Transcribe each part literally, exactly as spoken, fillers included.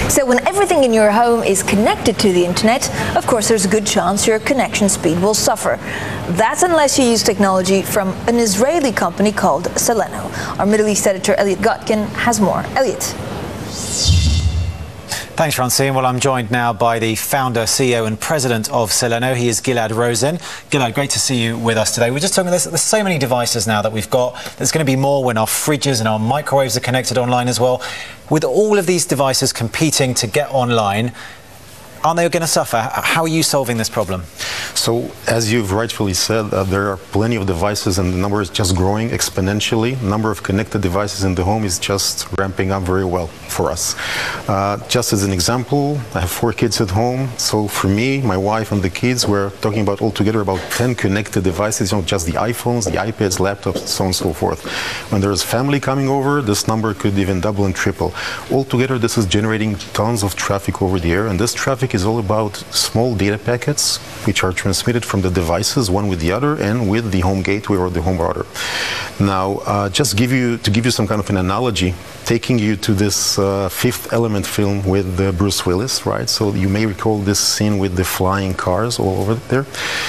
So when everything in your home is connected to the internet, of course there's a good chance your connection speed will suffer. That's unless you use technology from an Israeli company called Celano. Our Middle East editor Elliott Gotkine has more. Elliott. Thanks, Francine. Well, I'm joined now by the founder, C E O and president of Celano. He is Gilad Rozen. Gilad, great to see you with us today. We're just talking, there's, there's so many devices now that we've got. There's going to be more when our fridges and our microwaves are connected online as well. With all of these devices competing to get online, aren't they going to suffer? How are you solving this problem? So, as you've rightfully said, uh, there are plenty of devices and the number is just growing exponentially. The number of connected devices in the home is just ramping up very well for us. Uh, just as an example, I have four kids at home. So for me, my wife and the kids, we're talking about altogether about ten connected devices, you know, just the iPhones, the iPads, laptops, so on and so forth. When there's family coming over, this number could even double and triple. Altogether, this is generating tons of traffic over the air, and this traffic is all about small data packets which are transmitted from the devices one with the other and with the home gateway or the home router. Now, uh, just give you to give you some kind of an analogy, taking you to this uh, Fifth Element film with uh, Bruce Willis, right? So you may recall this scene with the flying cars all over there.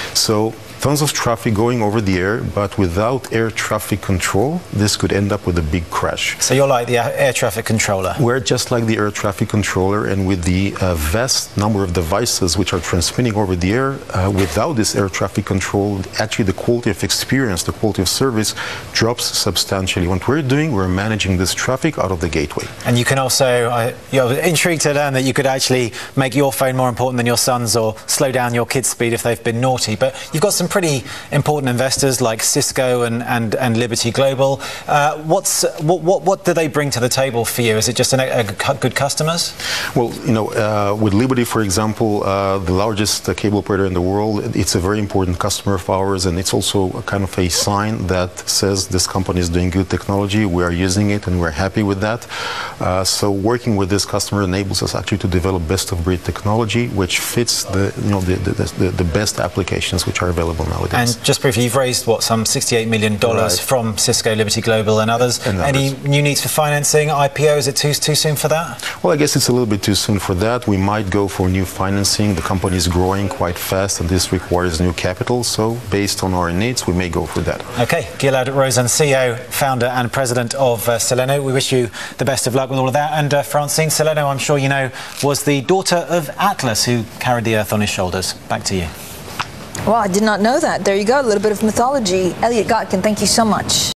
So tons of traffic going over the air, but without air traffic control, this could end up with a big crash. So you're like the air traffic controller? We're just like the air traffic controller, and with the uh, vast number of devices which are transmitting over the air, uh, without this air traffic control, actually the quality of experience, the quality of service drops substantially. What we're doing, we're managing this traffic out of the gateway. And you can also, uh, you're intrigued to learn that you could actually make your phone more important than your son's or slow down your kids' speed if they've been naughty. But you've got some pretty important investors like Cisco and, and, and Liberty Global. Uh, what's, what, what, what do they bring to the table for you? Is it just an, a, a good customers? Well, you know, uh, with Liberty, for example, uh, the largest uh, cable operator in the world, it's a very important customer of ours, and it's also a kind of a sign that says this company is doing good technology, we are using it, and we're happy with that. Uh, so working with this customer enables us actually to develop best-of-breed technology, which fits the, you know, the, the, the, the best applications which are available nowadays. And just briefly, you've raised, what, some sixty-eight million dollars right. from Cisco, Liberty Global and others. And Any others. new needs for financing, I P O? Is it too, too soon for that? Well, I guess it's a little bit too soon for that. We might go for new financing. The company is growing quite fast, and this requires new capital. So based on our needs, we may go for that. OK. Gilad Rozen, C E O, founder and president of uh, Celano. We wish you the best of luck with all of that. And uh, Francine, Celano, I'm sure you know, was the daughter of Atlas, who carried the earth on his shoulders. Back to you. Well, I did not know that. There you go, a little bit of mythology. Elliott Gotkine, thank you so much.